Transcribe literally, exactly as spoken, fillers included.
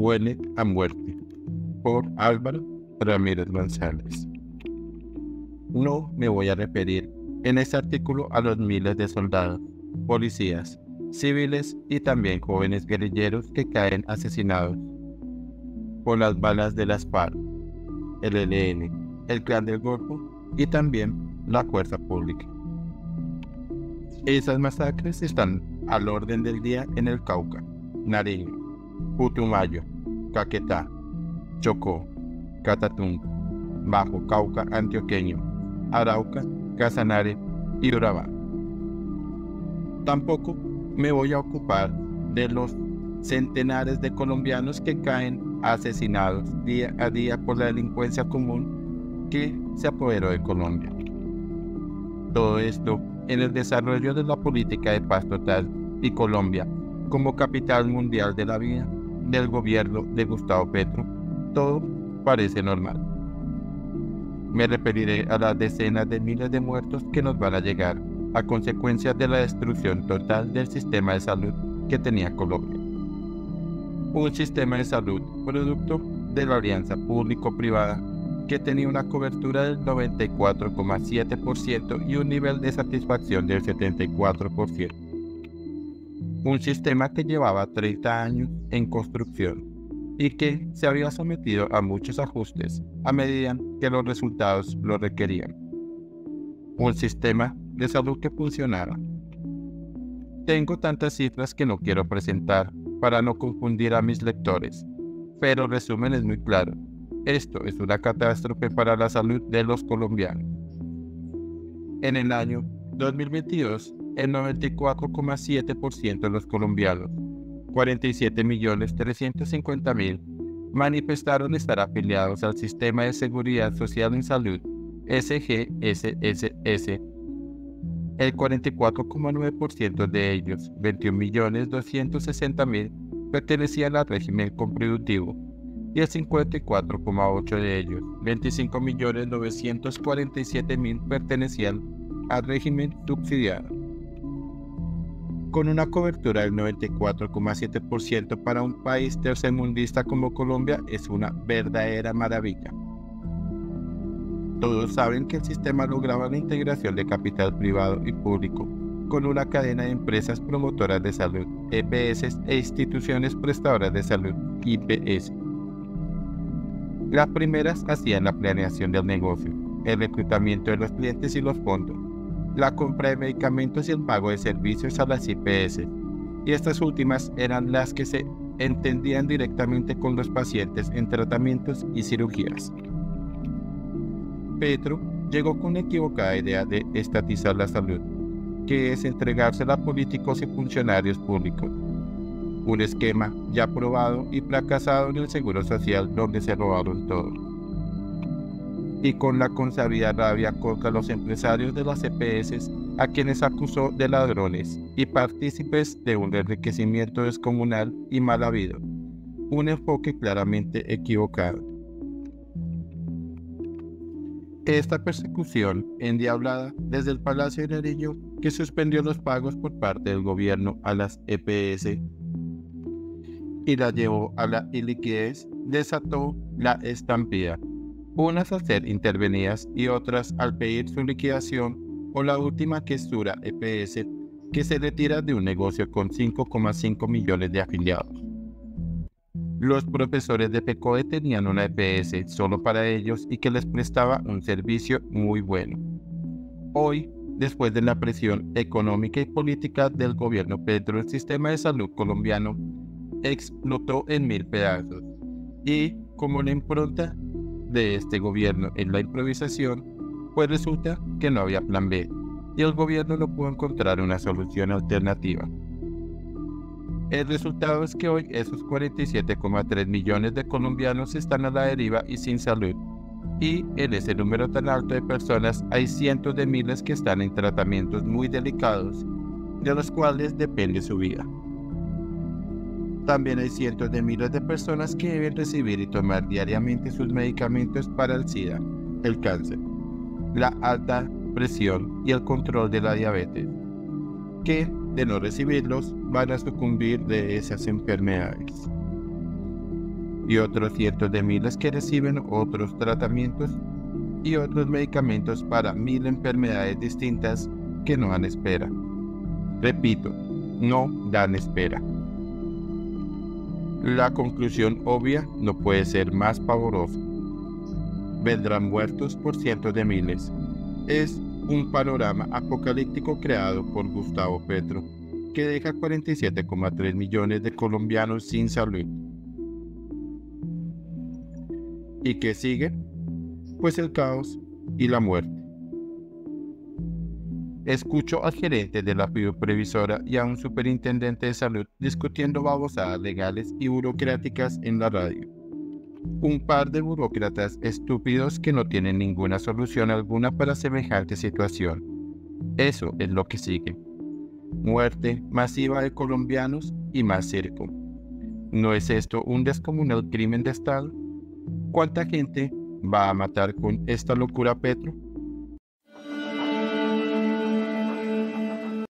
Huele a muerte, por Álvaro Ramírez González. No me voy a referir en este artículo a los miles de soldados, policías, civiles y también jóvenes guerrilleros que caen asesinados por las balas de las FARC, el E L N, el Clan del Golfo y también la fuerza pública. Esas masacres están al orden del día en el Cauca, Nariño, Putumayo, Caquetá, Chocó, Catatumbo, Bajo Cauca Antioqueño, Arauca, Casanare y Urabá. Tampoco me voy a ocupar de los centenares de colombianos que caen asesinados día a día por la delincuencia común que se apoderó de Colombia. Todo esto en el desarrollo de la política de paz total y Colombia como capital mundial de la vida del gobierno de Gustavo Petro, todo parece normal. Me referiré a las decenas de miles de muertos que nos van a llegar a consecuencia de la destrucción total del sistema de salud que tenía Colombia. Un sistema de salud producto de la alianza público-privada que tenía una cobertura del noventa y cuatro coma siete por ciento y un nivel de satisfacción del setenta y cuatro por ciento. Un sistema que llevaba treinta años en construcción y que se había sometido a muchos ajustes a medida que los resultados lo requerían. Un sistema de salud que funcionara. Tengo tantas cifras que no quiero presentar para no confundir a mis lectores, pero el resumen es muy claro. Esto es una catástrofe para la salud de los colombianos. En el año dos mil veintidós, el noventa y cuatro coma siete por ciento de los colombianos, cuarenta y siete millones trescientos cincuenta mil, manifestaron estar afiliados al Sistema de Seguridad Social en Salud, S G S S S. El cuarenta y cuatro coma nueve por ciento de ellos, veintiún millones doscientos sesenta mil, pertenecían al régimen contributivo, y el cincuenta y cuatro coma ocho por ciento de ellos, veinticinco millones novecientos cuarenta y siete mil, pertenecían al régimen subsidiado. Con una cobertura del noventa y cuatro coma siete por ciento para un país tercermundista como Colombia es una verdadera maravilla. Todos saben que el sistema lograba la integración de capital privado y público, con una cadena de empresas promotoras de salud, E P S, e instituciones prestadoras de salud, I P S. Las primeras hacían la planeación del negocio, el reclutamiento de los clientes y los fondos, la compra de medicamentos y el pago de servicios a las I P S, y estas últimas eran las que se entendían directamente con los pacientes en tratamientos y cirugías. Petro llegó con la equivocada idea de estatizar la salud, que es entregársela a políticos y funcionarios públicos. Un esquema ya probado y fracasado en el Seguro Social, donde se robaron todo. Y con la consabida rabia contra los empresarios de las E P S, a quienes acusó de ladrones y partícipes de un enriquecimiento descomunal y mal habido. Un enfoque claramente equivocado. Esta persecución endiablada desde el Palacio de Nariño, que suspendió los pagos por parte del gobierno a las E P S y la llevó a la iliquidez, desató la estampida, unas al ser intervenidas y otras al pedir su liquidación, o la última que es Sura E P S, que se retira de un negocio con cinco coma cinco millones de afiliados. Los profesores de PECODE tenían una E P S solo para ellos y que les prestaba un servicio muy bueno. Hoy, después de la presión económica y política del gobierno Petro, el sistema de salud colombiano explotó en mil pedazos, y como la impronta de este gobierno en la improvisación, pues resulta que no había plan B, y el gobierno no pudo encontrar una solución alternativa. El resultado es que hoy esos cuarenta y siete coma tres millones de colombianos están a la deriva y sin salud, y en ese número tan alto de personas hay cientos de miles que están en tratamientos muy delicados, de los cuales depende su vida. También hay cientos de miles de personas que deben recibir y tomar diariamente sus medicamentos para el SIDA, el cáncer, la alta presión y el control de la diabetes, que, de no recibirlos, van a sucumbir de esas enfermedades. y otros cientos de miles que reciben otros tratamientos y otros medicamentos para mil enfermedades distintas que no dan espera. Repito, no dan espera. La conclusión obvia no puede ser más pavorosa. Vendrán muertos por cientos de miles. Es un panorama apocalíptico creado por Gustavo Petro, que deja cuarenta y siete coma tres millones de colombianos sin salud. ¿Y qué sigue? Pues el caos y la muerte. Escucho al gerente de la Previsora y a un superintendente de salud discutiendo babosadas legales y burocráticas en la radio. Un par de burócratas estúpidos que no tienen ninguna solución alguna para semejante situación. Eso es lo que sigue. Muerte masiva de colombianos y más circo. ¿No es esto un descomunal crimen de Estado? ¿Cuánta gente va a matar con esta locura Petro?